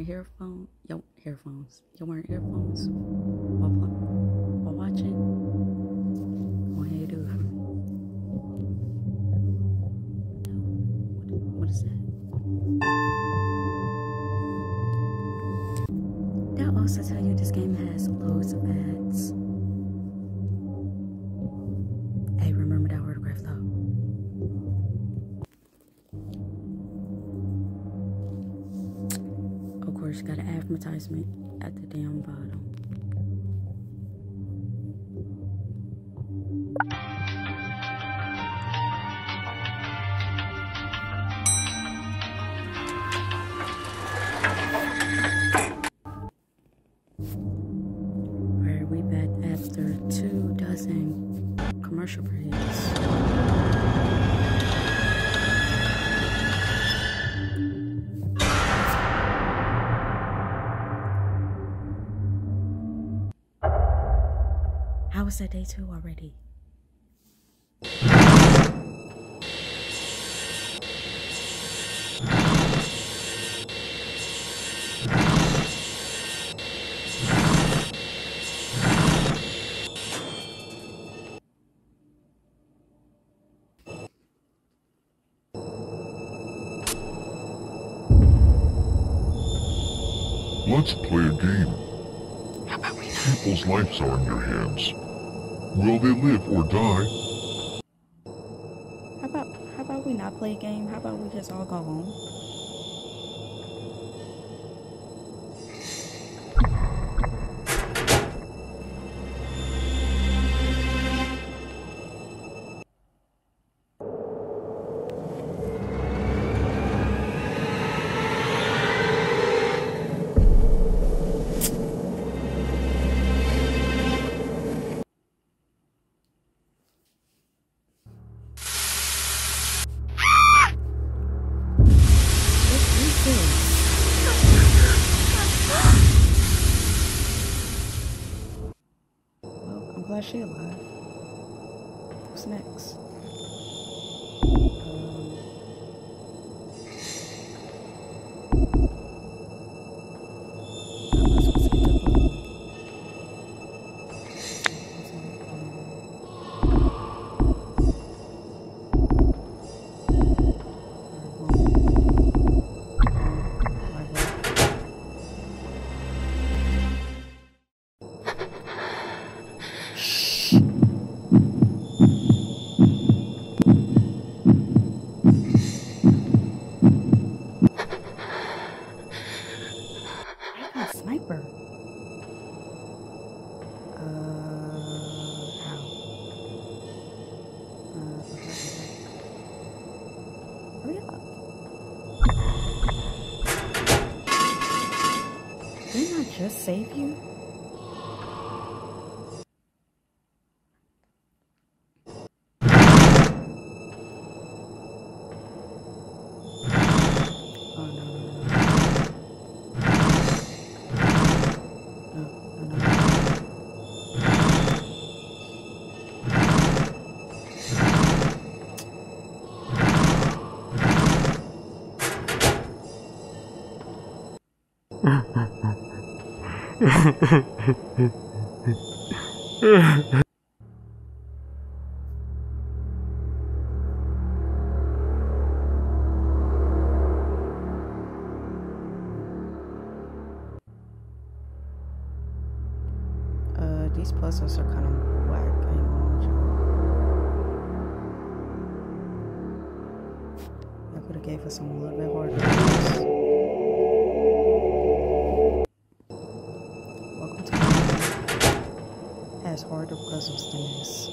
earphones. You're wearing earphones while watching. Go ahead and do it for me. What is that? They'll also tell you this game has loads of ads. Hey, remember that autograph though. Of course, you got an advertisement at the damn bottom. Alright, we back after 24 commercial breaks. How was that day 2 already? Let's play a game. People's lives are in your hands. Will they live or die? How about we not play a game? How about we just all go home? Well, I'm glad she's alive. What's next? I'm not supposed to get the ball. Sniper. How? Hurry up. Didn't I just save you? These puzzles are kind of whack. I ain't gonna hold you. I could have gave us some a little bit harder. Welcome to the has harder puzzles than this.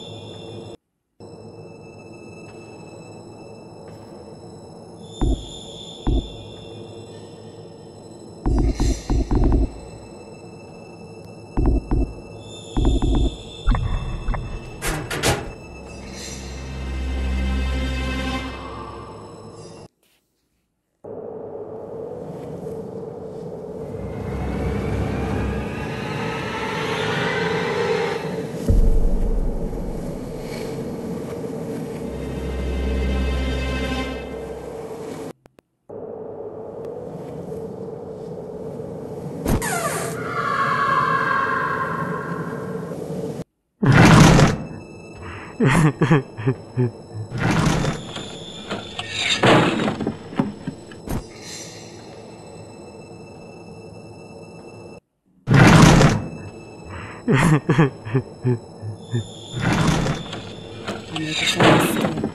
I made the same mistake.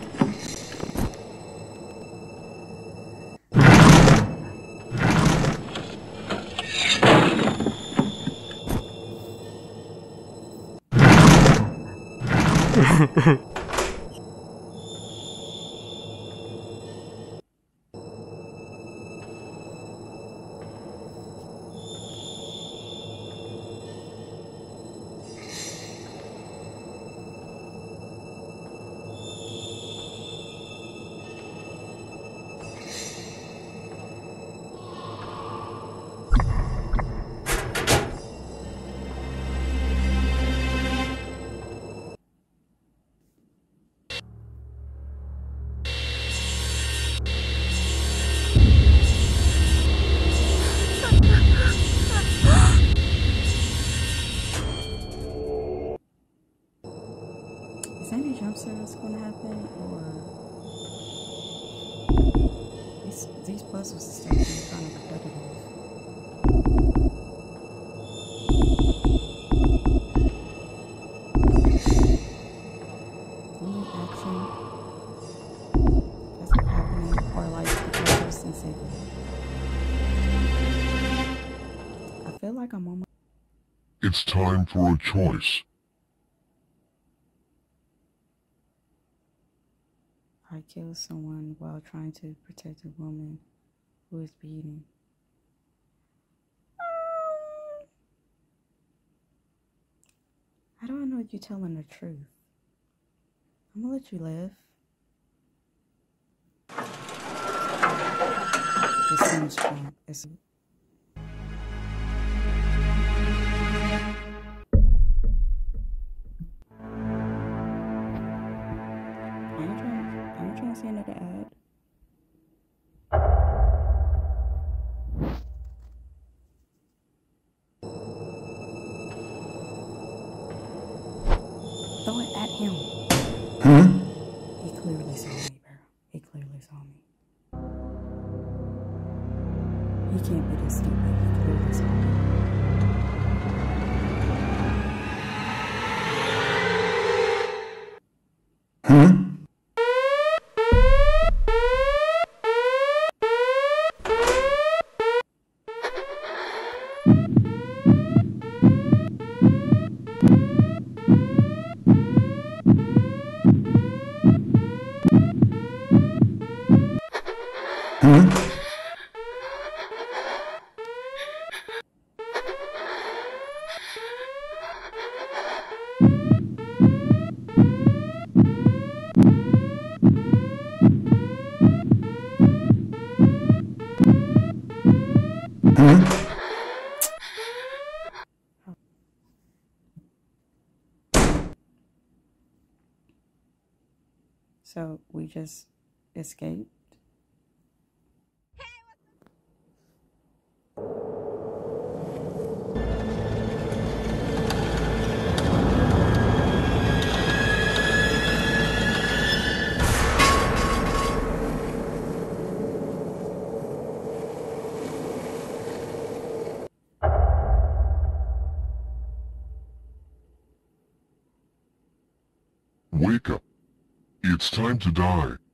Is any jump scares gonna happen, or these puzzles start being kind of repetitive? Any action that's happening, or like the puzzles insane? I feel like I'm almost. It's time for a choice. I killed someone while trying to protect a woman who is beaten. I don't know if you're telling the truth. I'm gonna let you live. This seems strong. I ain't trying to see another ad. Throw it at him. He clearly saw me, bro. He clearly saw me. He can't be this stupid. He clearly saw me. So we just escaped. Wake up. It's time to die.